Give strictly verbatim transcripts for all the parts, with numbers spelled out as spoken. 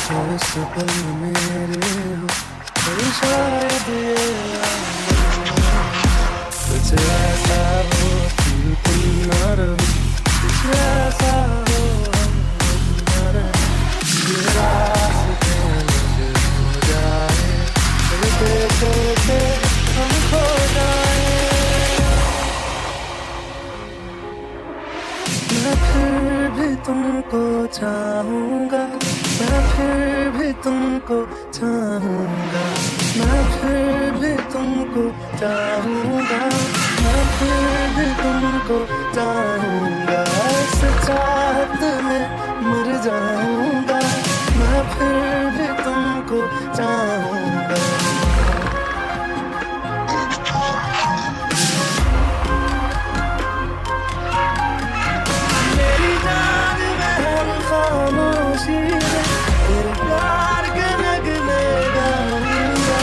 इस पल मेरे हो फिर शायद ये कुछ ऐसा हो कि तुम न रहो, कुछ ऐसा हो हम न रहे, ये रास्ते अलग हो जाए, चलते चलते हम खो जाए। मैं फिर भी तुमको चाहूँगा, मैं फिर भी तुमको चाहूँगा, मैं फिर भी तुमको चाहूँगा, मैं फिर भी तुमको चाहूँगा, इस चाहत में मर जाऊँगा, मैं फिर भी तुमको चाहूँगा। मेरी जान में खामोशी है, तेरे प्यार के नगमे गाऊंगा।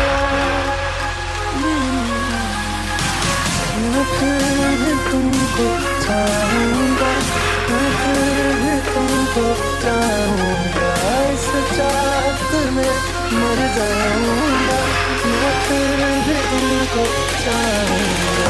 मैं फिर भी तुमको चाहूँगा, मैं फिर भी तुमको चाहूँगा, इस चाहत में मर जाऊँगा, मैं फिर भी तुमको चाहूँगा।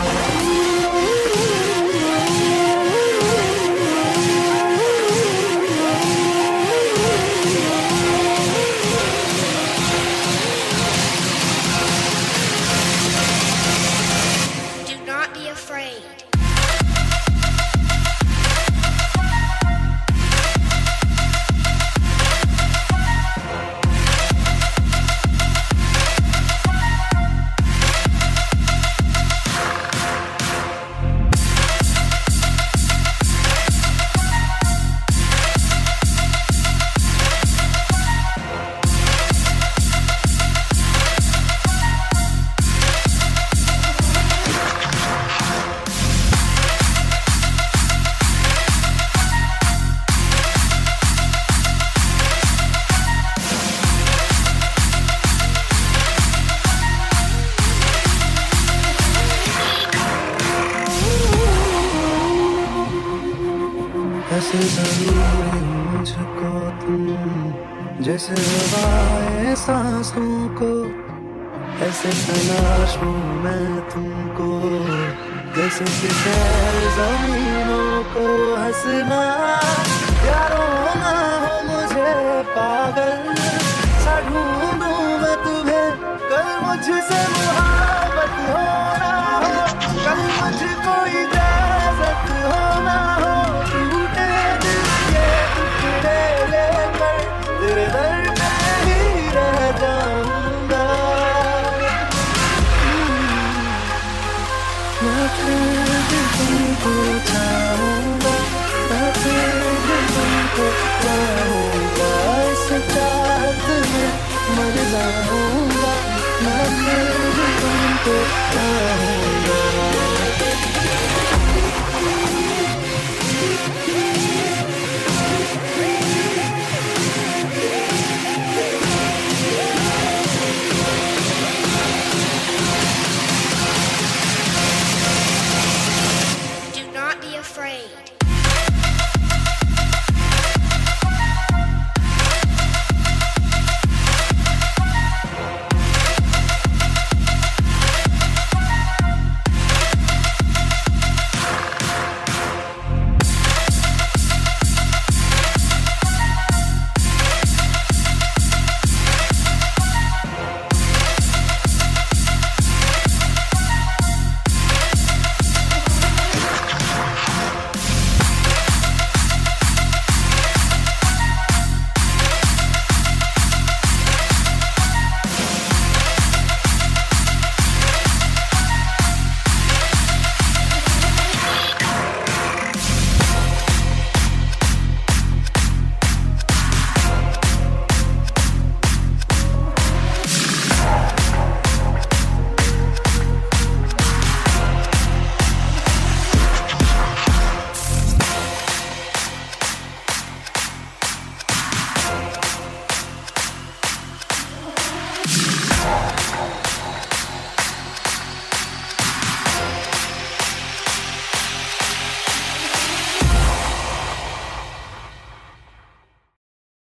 ऐसे ज़रूरी मुझको तुम, जैसे हवाएं सांसों को, ऐसे तलाशूं मैं तुमको, जैसे कि खैर ज़मीनों को। हंसना या रोना हो मुझे पागल सा ढूंढूं मैं तुम्हें, कल मुझसे मुहाबत हो ना हो, कल मुझको इजाज़त हो ना हो, टूटे दिल के टुकड़े लेकर तेरे दर पे ही रह जाऊंगा। मैं फिर